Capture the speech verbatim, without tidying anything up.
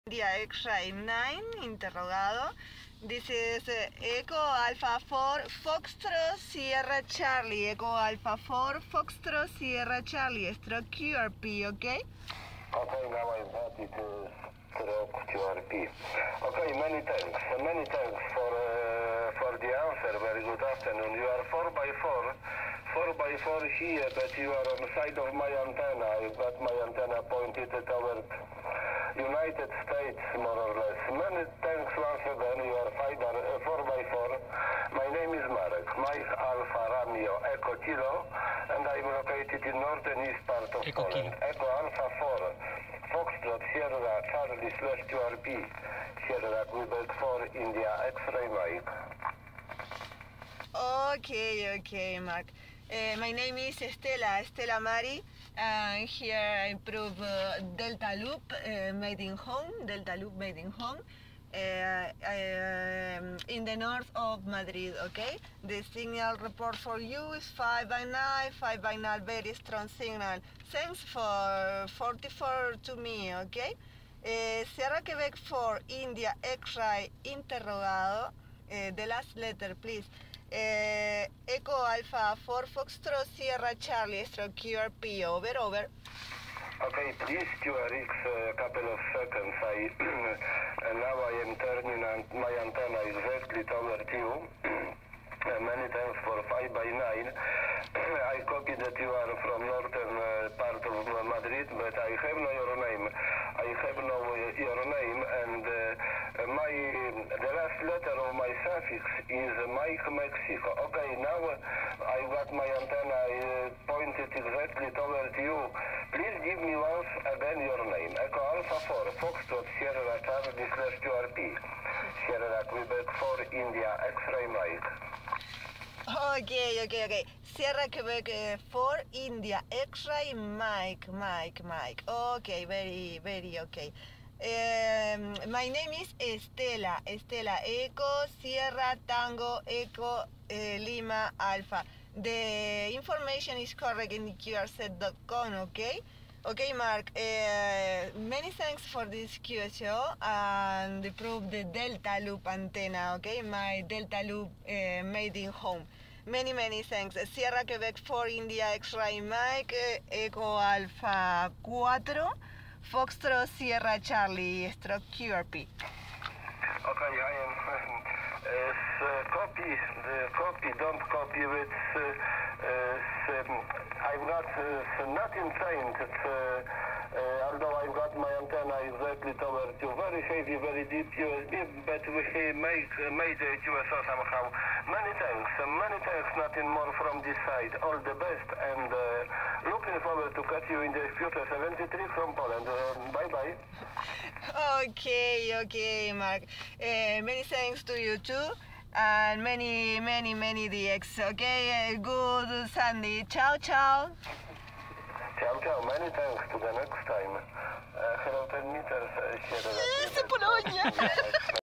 India X-ray nine, interrogado. This is uh, Echo Alpha four Foxtrot Sierra Charlie. Echo Alpha four Foxtrot Sierra Charlie. Stroke Q R P, okay? Okay, now I'm happy to stroke Q R P. Okay, many thanks. Many thanks for uh, for the answer. Very good afternoon. You are four by four. four by four here, but you are on the side of my antenna. I've got my antenna pointed toward United States, more or less. Many thanks once again. You are fiber, uh, four by four. My name is Marek. Mike Alpha Romeo Echo Kilo, and I'm located in northern east part of Echo Poland. Kilo. Echo Alpha four, Foxtrot Sierra Charlie slash Q R P, Sierra Quebec four, India X-ray Mike. Okay, okay, Mark. Uh, my name is Estela, Estela Mari, and here I prove uh, Delta Loop uh, made in home, Delta Loop made in home, uh, um, in the north of Madrid, okay? The signal report for you is five by nine, five by nine, very strong signal. Thanks for forty-four to me, okay? Uh, Sierra Quebec four, India X-ray, interrogado, uh, the last letter, please. Uh, Echo Alpha four Foxtrot Sierra Charlie stroke Q R P, over, over. Okay, please Q R X a couple of seconds. I and now I am turning an my antenna exactly toward you. Uh, many thanks for five by nine. I copy that you are from northern uh, part of Madrid, but I have no your name. I have no uh, your name, and uh, my the last letter of my suffix is Mike Mexico. Okay, now uh, I got my antenna uh, pointed exactly toward you. Please give me once again your name. Echo Alpha four, Foxtrot Sierra Charlie slash Q R P, Sierra Quebec four, India X-ray Mike. Okay, okay, okay. Sierra Quebec uh, four, India X-ray Mike, Mike, Mike. Okay, very, very okay. Um, my name is Estela, Estela, Echo, Sierra, Tango, Echo, uh, Lima, Alpha. The information is correct in Q R set dot com, okay? Okay, Mark, uh, many thanks for this Q S O and the proof the Delta Loop antenna, okay? My Delta Loop uh, made in home. Many, many thanks. Sierra Quebec four, India X-ray Mike, uh, Echo Alpha four, Foxtrot Sierra Charlie, stroke Q R P. Okay, I am. Uh, uh, copy, the copy, don't copy with. Uh, uh, um, I've got uh, nothing changed. It's, uh, uh, although I've got my antenna exactly toward you, very heavy, very deep U S B, but we make uh, made a Q S O somehow. Many thanks, uh, many thanks. Nothing more from this side. All the best, and uh, looking forward to catch you in the future. seventy-three from Poland. Uh, bye bye. Okay, okay, Mark. Uh, many thanks to you too, and many, many, many D X. Okay, uh, good Sunday. Ciao, ciao. Ciao, ciao. Many thanks. To the next time. Uh, hello, ten meters. Uh, Yes, Polonia.